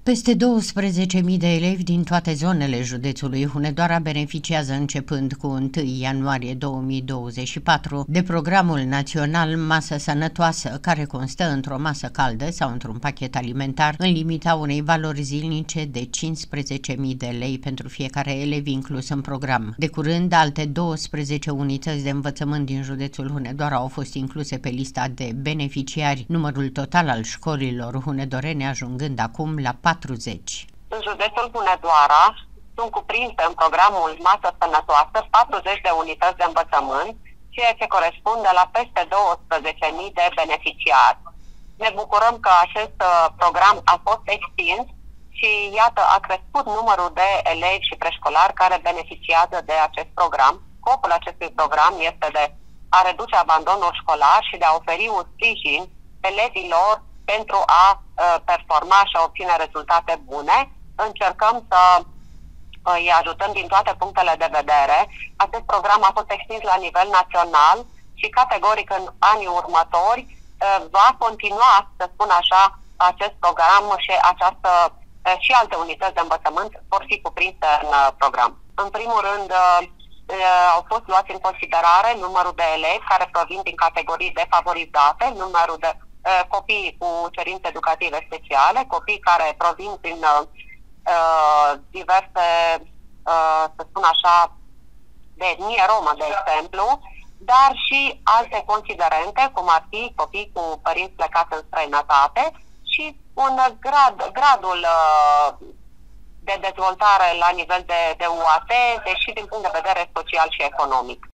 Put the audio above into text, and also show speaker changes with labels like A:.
A: Peste 12.000 de elevi din toate zonele județului Hunedoara beneficiază începând cu 1 ianuarie 2024 de programul național Masă Sănătoasă, care constă într-o masă caldă sau într-un pachet alimentar în limita unei valori zilnice de 15.000 de lei pentru fiecare elev inclus în program. De curând, alte 12 unități de învățământ din județul Hunedoara au fost incluse pe lista de beneficiari, numărul total al școlilor hunedorene ajungând acum la 40.
B: În județul Hunedoara sunt cuprinse în programul Masă Sănătoasă 40 de unități de învățământ, ceea ce corespunde la peste 12.000 de beneficiari. Ne bucurăm că acest program a fost extins și iată a crescut numărul de elevi și preșcolari care beneficiază de acest program. Scopul acestui program este de a reduce abandonul școlar și de a oferi un sprijin elevilor pentru a performa și a obține rezultate bune. Încercăm să îi ajutăm din toate punctele de vedere. Acest program a fost extins la nivel național și categoric în anii următori va continua, să spun așa, acest program și alte unități de învățământ vor fi cuprinse în program. În primul rând, au fost luați în considerare numărul de elevi care provin din categorii defavorizate, numărul de copii cu cerințe educative speciale, copii care provin din diverse, să spun așa, de etnie romă, de exemplu, dar și alte considerente, cum ar fi copii cu părinți plecați în străinătate și gradul de dezvoltare la nivel de UAT, deși din punct de vedere social și economic.